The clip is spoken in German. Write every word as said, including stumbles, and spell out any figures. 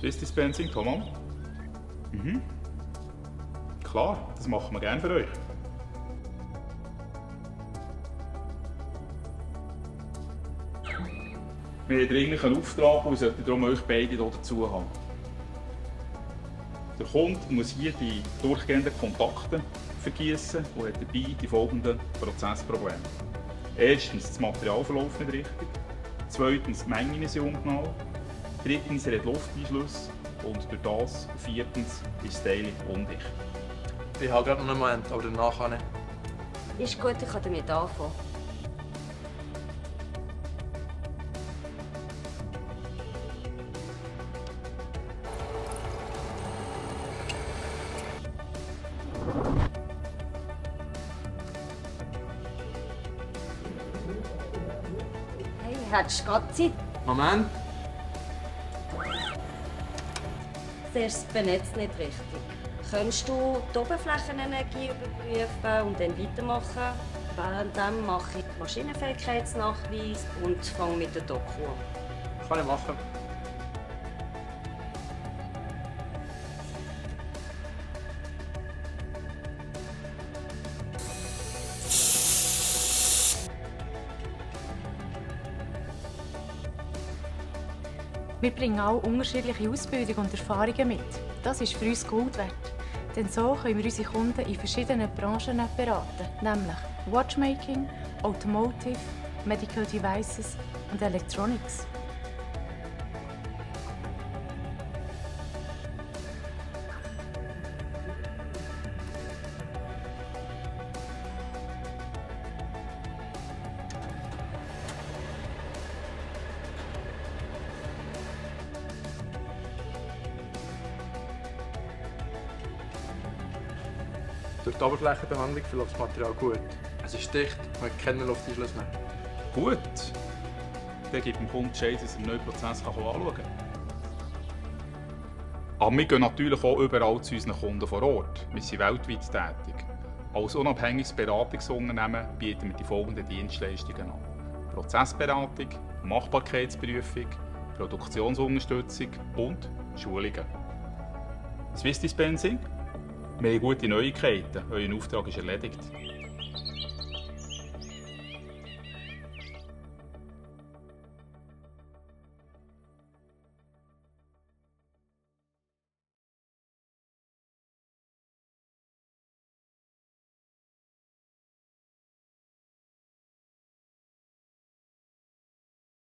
Swiss Dispensing, Thomas? Mhm. Klar, das machen wir gerne für euch. Wir haben dringlich einen Auftrag und sollten darum euch beide hier dazu haben. Der Kunde muss hier die durchgehenden Kontakte vergießen und hat dabei die folgenden Prozessprobleme. Erstens, das Material verläuft nicht richtig. Zweitens, die Mengen sind ungenau. Drittens, er hat Lufteinschlüsse. Und durch das, viertens, ist das Teil undicht. Ich habe gerade noch einen Moment, aber danach kann ich. Ist gut, ich kann damit anfangen. Hey, hättest du gerade Zeit? Moment. Zuerst das Benetz nicht richtig. Könntest du die Oberflächenenergie überprüfen und dann weitermachen? Währenddem mache ich Maschinenfähigkeitsnachweis und fange mit der Doku an. Kann ich machen. Wir bringen auch unterschiedliche Ausbildung und Erfahrungen mit. Das ist für uns Gold wert. Denn so können wir unsere Kunden in verschiedenen Branchen beraten, nämlich Watchmaking, Automotive, Medical Devices und Electronics. Durch die Oberflächenbehandlung verläuft das Material gut. Es ist dicht und hat keinen Lufteinschluss mehr. Gut. Dann gibt dem Kunden Bescheid, dass er den neuen Prozess anschauen kann. Aber wir gehen natürlich auch überall zu unseren Kunden vor Ort. Wir sind weltweit tätig. Als unabhängiges Beratungsunternehmen bieten wir die folgenden Dienstleistungen an: Prozessberatung, Machbarkeitsprüfung, Produktionsunterstützung und Schulungen. Swiss Dispensing? Wir haben gute Neuigkeiten. Euer Auftrag ist erledigt.